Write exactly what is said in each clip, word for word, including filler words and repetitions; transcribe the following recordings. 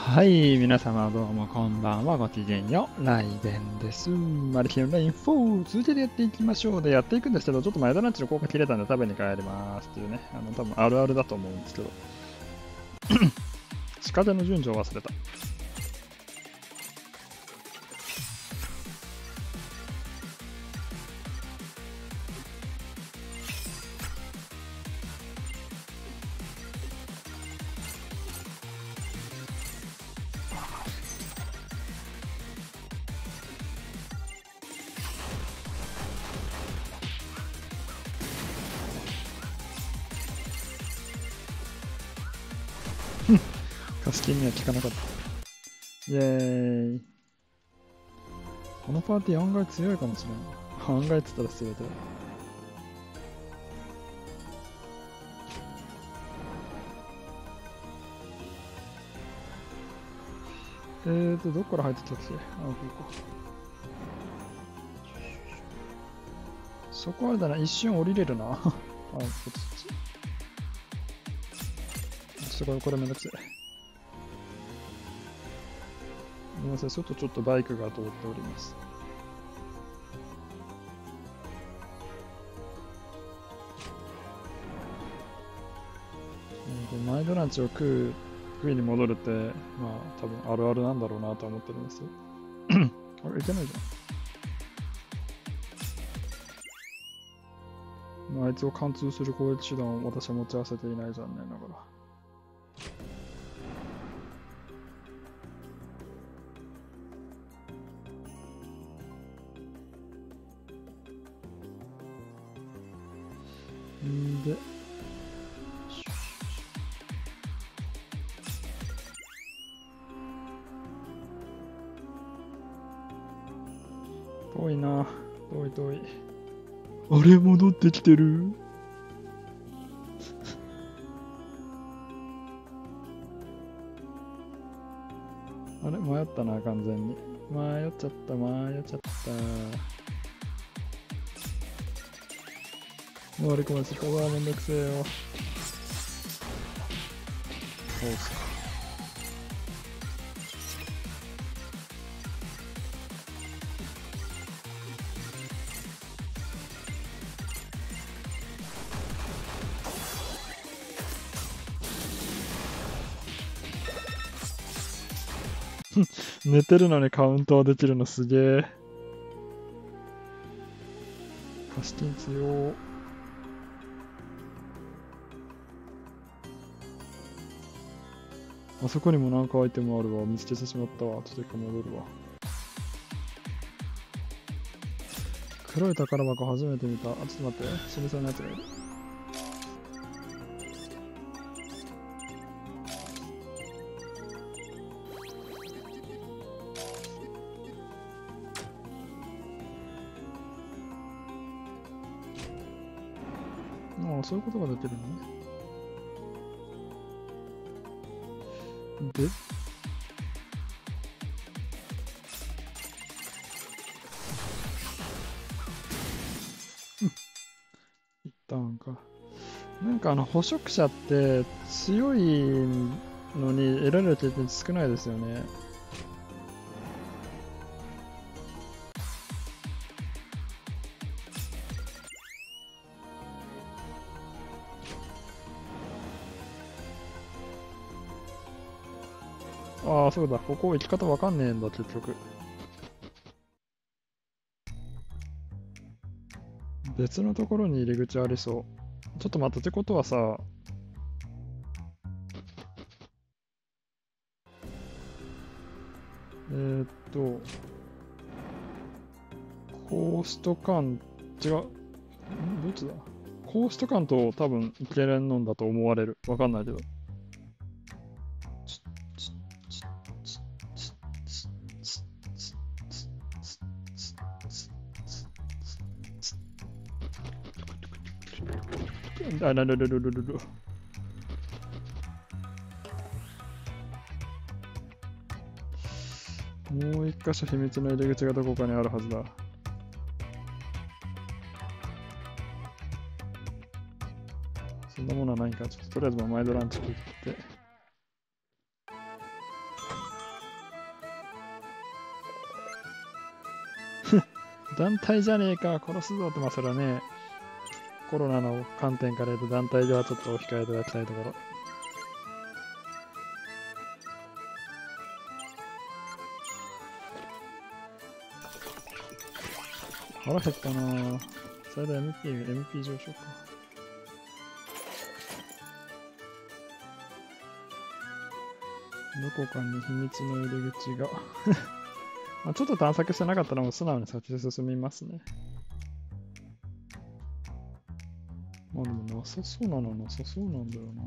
はい、皆様どうもこんばんは、ごきげんよう、ライデンです。マルキのレインフォー、続けてやっていきましょう。で、やっていくんですけど、ちょっと前田ランチの効果切れたんで食べに帰りますっていうね、あの、多分あるあるだと思うんですけど、鹿手の順序を忘れた。カスキンには効かなかった。イエーイ。このパーティー案外強いかもしれない。案外って言ったら失礼だよ。えーと、どこから入ってきたっけ？あ、ここ。そこあれだな、一瞬降りれるな。あ、こっち。すごい、これめんどくせえ。ごめんなさい、外ちょっとバイクが通っております。マイドランチを食う食に戻るって、まあ多分あるあるなんだろうなと思ってるんですよ。あれ、いけないじゃん。あいつを貫通する攻撃手段を私は持ち合わせていないじゃんね、だから。んで、遠いな、遠い遠い。あれ、戻ってきてる。あれ、迷ったな、完全に。迷っちゃった、迷っちゃった。回り込ませたわ、めんどくせえよ。そうっすか。寝てるのにカウントはできるのすげえ。カスティン強。あそこにもなんかアイテムあるわ。見つけてしまったわ。ちょっと一回戻るわ。黒い宝箱初めて見た。あ、ちょっと待って。死にそうなやつがいる。ああ、そういうことができるのね。で、一旦か。なんかあの捕食者って強いのに得られる経験少ないですよね。ああ、そうだ。ここ行き方わかんねえんだ、結局。別のところに入り口ありそう。ちょっと待って、ってことはさ、えー、っと、コースト間、違う、んどっちだコースト間と多分いけれんのんだと思われる。わかんないけど。あららららららら。もう一箇所秘密の入り口がどこかにあるはずだ。そんなものはないんか。ちょっととりあえずマイドランチ食って。 団体じゃねえか、殺すぞって、まあそれはね、コロナの観点から言うと団体ではちょっとお控えいただきたいところ。腹減ったなぁ。それで エムピー、エムピー 上昇か。どこかに秘密の入り口が。まあちょっと探索してなかったらもう素直に先へ進みますね。まあでもなさそうなのなさそうなんだよな。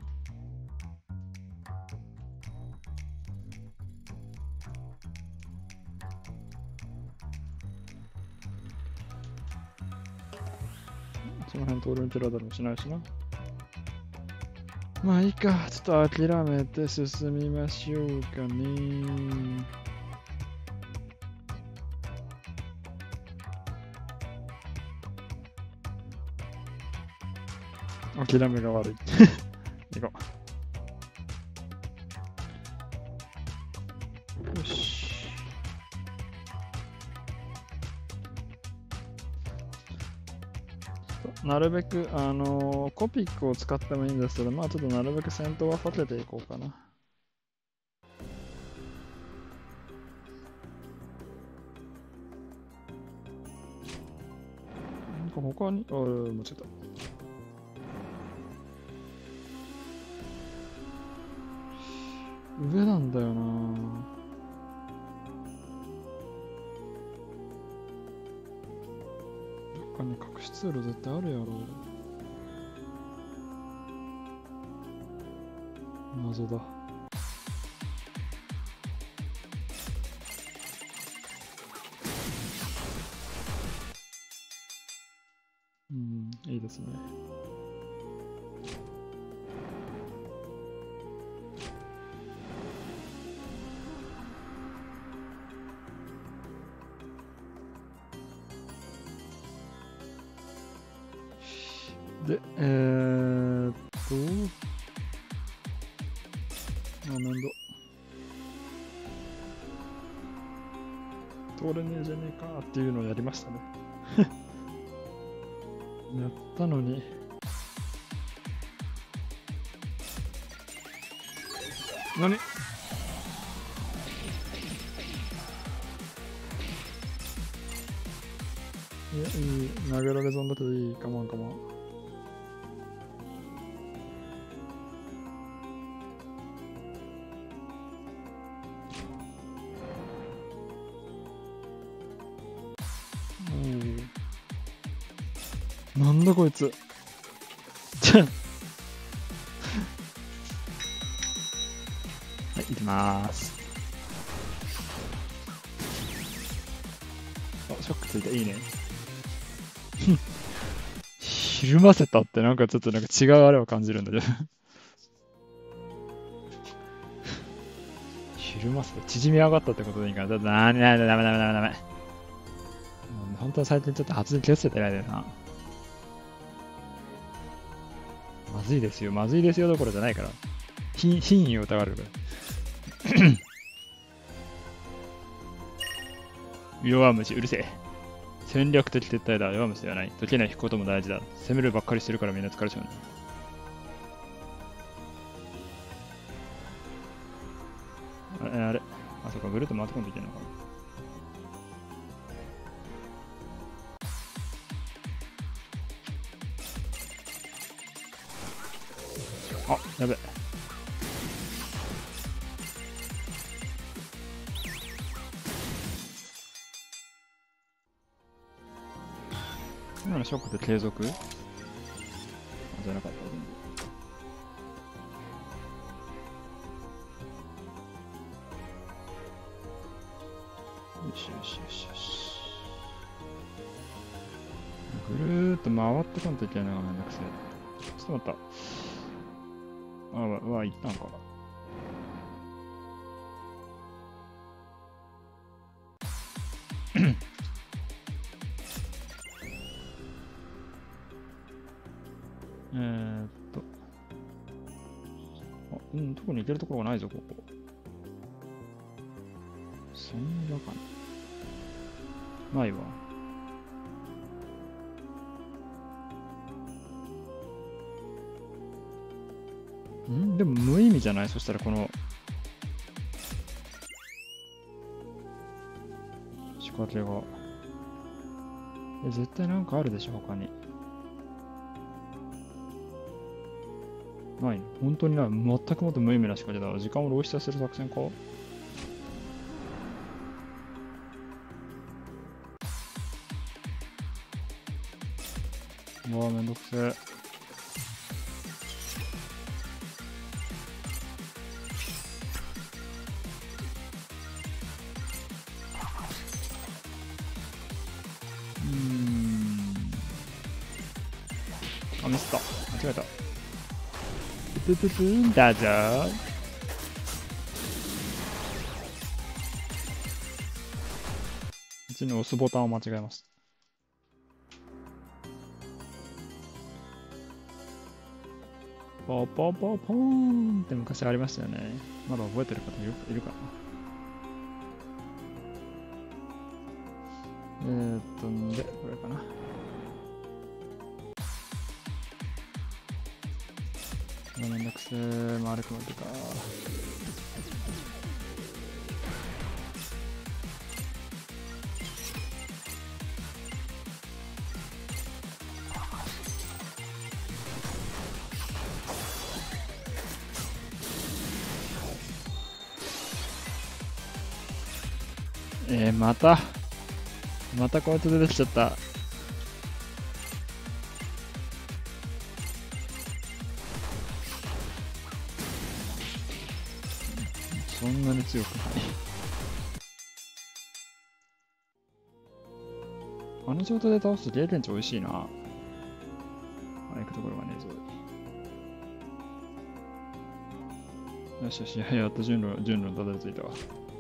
その辺通るんちらだろうしないしな。まあいいか、ちょっと諦めて進みましょうかね。諦めが悪い。行こう。よし。なるべく、あのー、コピックを使ってもいいんですけど、まあちょっとなるべく戦闘は避けていこうかな。なんか他に、あー、間違えた。上なんだよな。どっかに隠し通路絶対あるやろ。謎だ。うん、いいですね。で、えーっと、あ、面倒。通れねえじゃねえかっていうのをやりましたね。やったのに。何？いや、いい。投げられそうだけどいい。かまんかまん。なんだこいつ。はい、行きまーす。あ、ショックついた。いいね。ひるませたってなんかちょっとなんか違うあれを感じるんだけど。ひるませた。縮み上がったってことでいいから。だってなーになーダメダメダメダメ。本当は最近ちょっと発電気をつけてないでな。まずいですよ、まずいですよどころじゃないから。品位を疑われるから。弱虫、うるせえ。戦略的撤退だ、弱虫ではない。時計ない引くことも大事だ。攻めるばっかりしてるからみんな疲れちゃう、ね。あれ、あれ。あ、そっか、ぐるっと回ってこんといけないのかな。あ、やべ。今のショックで継続？あ、じゃなかった。よしよしよしよし。ぐるーっと回ってこんといけないのがめんどくせえ。ちょっと待った。あ、わ、わ、行ったんか。えーっと。あ、うん、特に行けるところがないぞ、ここ。そんなかな。ないわ。 んでも無意味じゃない？そしたらこの仕掛けが。え、絶対なんかあるでしょ、他に。ないの？本当にない。全くもって無意味な仕掛けだ。時間を浪費させる作戦か？うわぁ、めんどくせえ。うーん。あ、ミスった。間違えた。プププーンだぞー。うちに押すボタンを間違えました。ポポポポーンって昔ありましたよね。まだ覚えてる方いるいるかな。えーっとんで、これかな。めんどくせー、丸くなってか。えー、また、またこいつ出てきちゃった。そんなに強くない。あの状態で倒すと経験値美味しいな。あ、行くところがねえぞ。よしよし、やっと順路、順路にたどり着いたわ。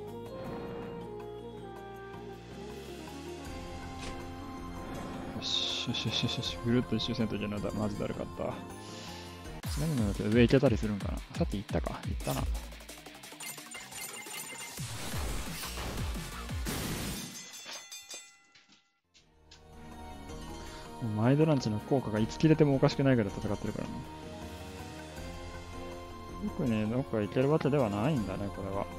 よしよしよしよし、ぐるっと一周せんといけないんだ。マジだるかった。ちなみに上行けたりするんかな。さっき行ったか。行ったな。マイドランチの効果がいつ切れてもおかしくないぐらい戦ってるからね。よくね、どっか行けるわけではないんだね、これは。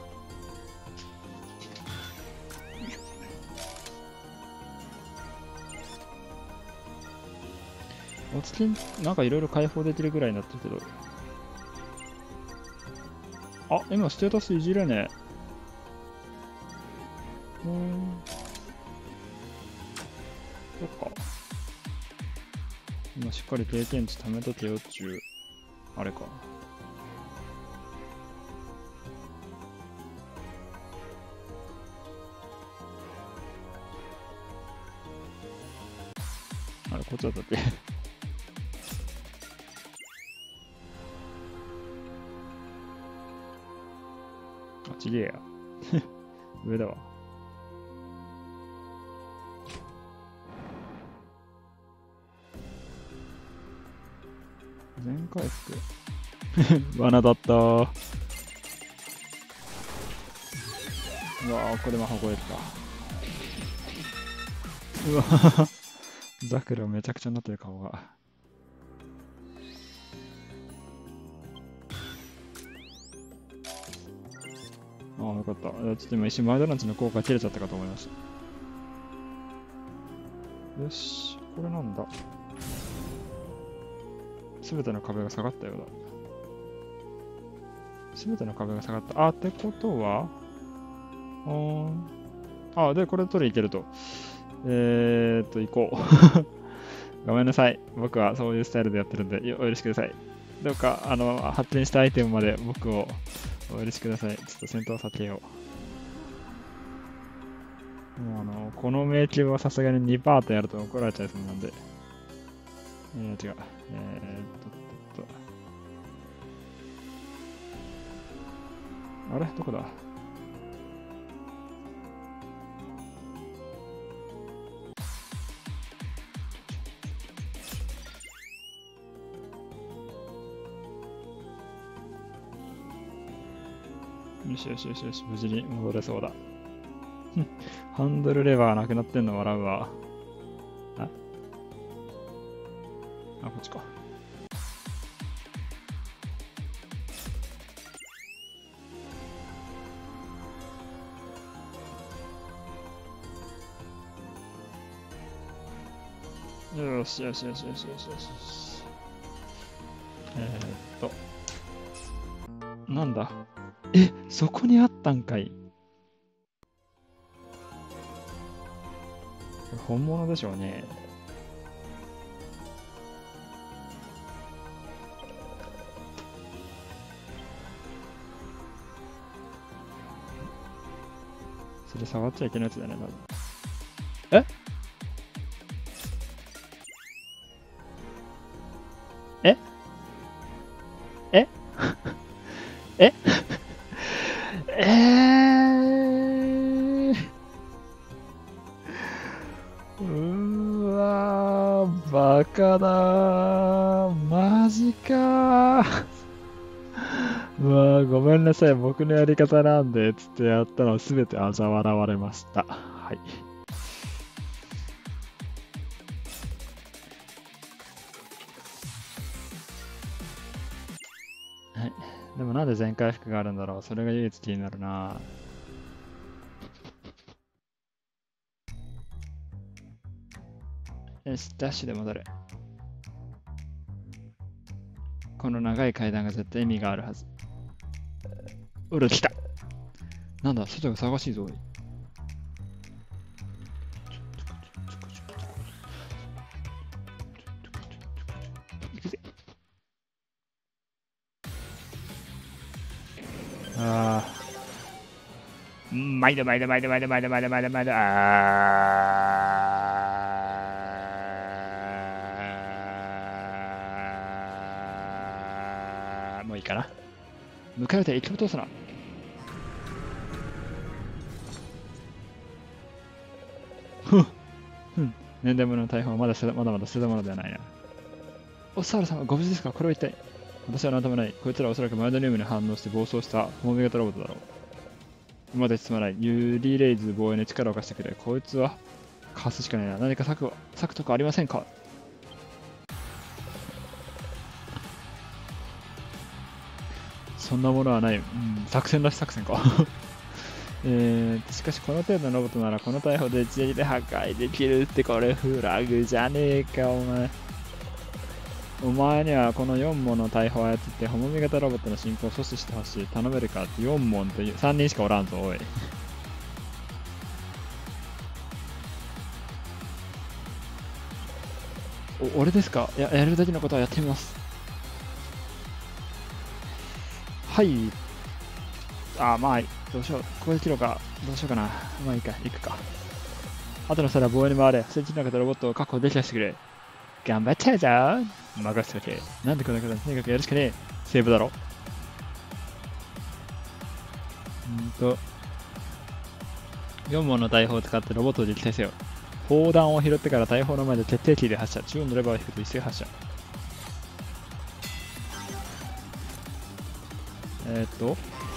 お月、なんかいろいろ解放できるぐらいになってるけど。あ、今ステータスいじれねえ。うーん。そっか。今しっかり経験値貯めとけよっちゅう、あれか。あれ、こっちだったっけ。あ、ちげえや。上だわ。全回復。罠だったー。うわー、これ魔法超えた。うわー。ザクラめちゃくちゃになってる顔が。ああ、よかった。ちょっと今一瞬マイドランチの効果切れちゃったかと思いました。よし、これなんだ。すべての壁が下がったようだ。すべての壁が下がった。あ、ってことは、うーん。あ、で、これ取りいけると。えーっと、行こう。ごめんなさい。僕はそういうスタイルでやってるんで、よお許しください。どうか、あの、発展したアイテムまで僕をお許しください。ちょっと戦闘を避けよう。もうあの、この迷宮はさすがににパートやると怒られちゃいそうなんで。えー、違う。えー、っと、っと、っと。あれどこだ？よしよしよしよし、無事に戻れそうだ。ハンドルレバーなくなってんの笑うわ。ああ、こっちか。 よしよしよしよしよしよし。えー、っと。なんだ。え、そこにあったんかい。本物でしょうね。それ触っちゃいけないやつだよね、多分。えええええー、うーわー、バカだー、マジかー。うわー、ごめんなさい、僕のやり方なんで、つってやったのすべて嘲笑われました。はい。はい。でもなんで全回復があるんだろう、それが唯一気になるな。よし、ダッシュで戻る。この長い階段が絶対意味があるはず。うる、来た。なんだ、外が騒がしいぞ、おい。行くぜ。ああ。毎度毎度毎度毎度毎度毎度毎度毎度。ああ。もういいかな。向かうて息を通すな。ふん。ふん。年代物の大砲はまだまだまだ捨てたものではないな。お、サールさんはご無事ですか？これは一体。私は何ともない。こいつらはおそらくマイドニウムに反応して暴走したホーム型ロボットだろう。今まで進まない。ユリレイズ防衛に力を貸してくれ。こいつは貸すしかないな。何か策策とかありませんか？そんなものはない。うん、作戦らし作戦か。えー、しかしこの程度のロボットならこの大砲で一撃で破壊できるってこれフラグじゃねえかお前。お前にはこのよんもんの大砲を操ってホモミ型ロボットの進行を阻止してほしい。頼めるかって。よんもんってさんにんしかおらんぞおい。お、俺ですか？や、やるだけのことはやってみます。はい。あ、まあ、どうしよう。ここで切ろうか。どうしようかな。まあいいか、行くか。あとの皿は防衛に回れ。戦地の中でロボットを確保できたしてくれ。頑張っちゃうぞ。任せとけ。なんでこんなことにとにかくやるしかねえ。セーブだろ。うんと。よんもんの大砲を使ってロボットを撃退せよ。砲弾を拾ってから大砲の前で徹底キーで発射。中央のレバーを引くと一斉発射。えー、っと。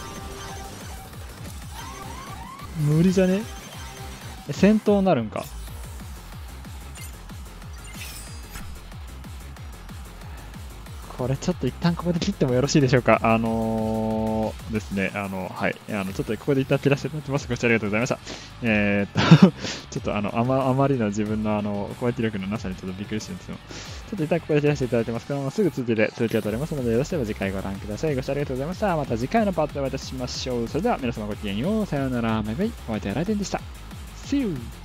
無理じゃね？え、戦闘になるんか。これちょっと一旦ここで切ってもよろしいでしょうか。あのー、ですね、あの、はい。あの、ちょっとここで一旦切らせていただきます。ご視聴ありがとうございました。えー、っと、ちょっとあの、あま、あまりの自分のあの、攻撃力のなさにちょっとびっくりしてるんですけど、ちょっと一旦ここで切らせていただいてます。このまますぐ続きで続きが取れますので、よろしければ次回ご覧ください。ご視聴ありがとうございました。また次回のパートでお会いいたしましょう。それでは皆様ごきげんよう。さようなら。バイバイ。お相手はライデンでした。See you!